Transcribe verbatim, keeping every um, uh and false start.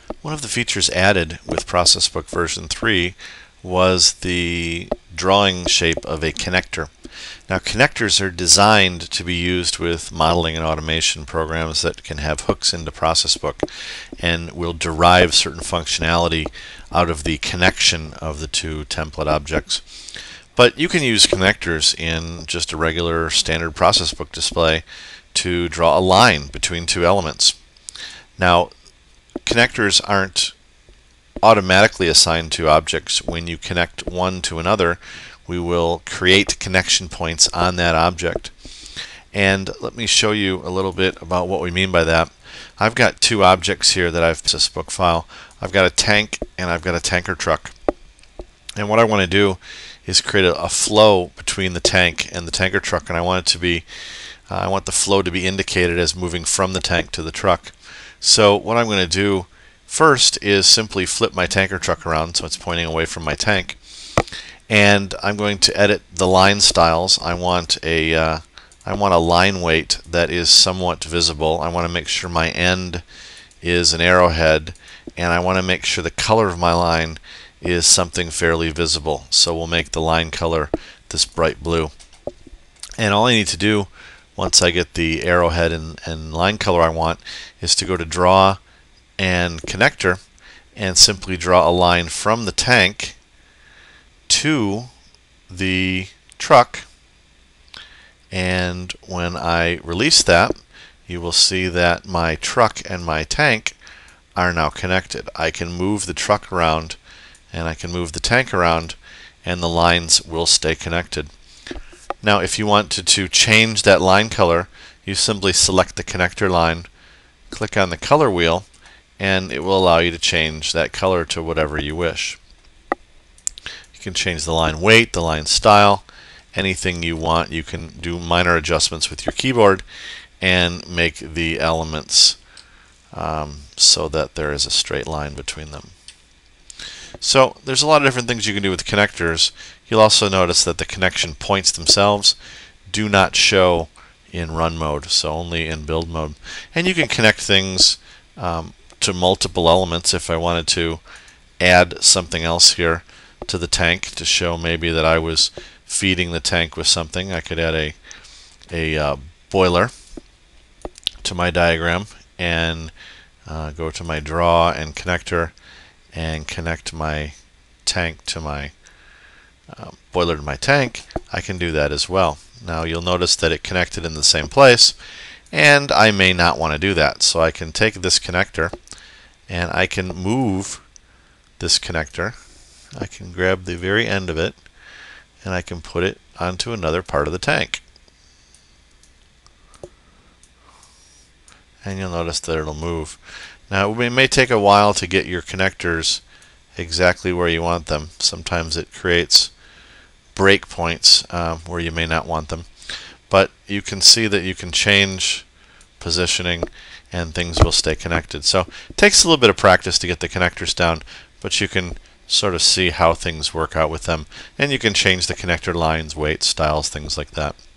One of the features added with ProcessBook version three was the drawing shape of a connector. Now, connectors are designed to be used with modeling and automation programs that can have hooks into ProcessBook and will derive certain functionality out of the connection of the two template objects. But you can use connectors in just a regular standard ProcessBook display to draw a line between two elements. Now, connectors aren't automatically assigned to objects. When you connect one to another, we will create connection points on that object. And let me show you a little bit about what we mean by that. I've got two objects here that I've ProcessBook file. I've got a tank and I've got a tanker truck. And what I want to do is create a, a flow between the tank and the tanker truck, and I want it to be uh, I want the flow to be indicated as moving from the tank to the truck. So what I'm going to do first is simply flip my tanker truck around so it's pointing away from my tank, and I'm going to edit the line styles. I want a uh, I want a line weight that is somewhat visible. I want to make sure my end is an arrowhead, and I want to make sure the color of my line is something fairly visible. So we'll make the line color this bright blue. And all I need to do once I get the arrowhead and, and line color I want is to go to Draw and Connector and simply draw a line from the tank to the truck. And when I release that, you will see that my truck and my tank are now connected. I can move the truck around and I can move the tank around, and the lines will stay connected. Now, if you wanted to change that line color, you simply select the connector line, click on the color wheel, and it will allow you to change that color to whatever you wish. You can change the line weight, the line style, anything you want. You can do minor adjustments with your keyboard and make the elements um, so that there is a straight line between them. So there's a lot of different things you can do with connectors. You'll also notice that the connection points themselves do not show in run mode, so only in build mode. And you can connect things um, to multiple elements. If I wanted to add something else here to the tank to show maybe that I was feeding the tank with something, I could add a, a uh, boiler to my diagram and uh, go to my Draw and Connector and connect my tank to my uh, boiler to my tank. I can do that as well. Now you'll notice that it connected in the same place, and I may not want to do that. So I can take this connector and I can move this connector. I can grab the very end of it and I can put it onto another part of the tank. And you'll notice that it'll move. Now, it may take a while to get your connectors exactly where you want them. Sometimes it creates breakpoints uh, where you may not want them. But you can see that you can change positioning and things will stay connected. So it takes a little bit of practice to get the connectors down, but you can sort of see how things work out with them. And you can change the connector lines, weights, styles, things like that.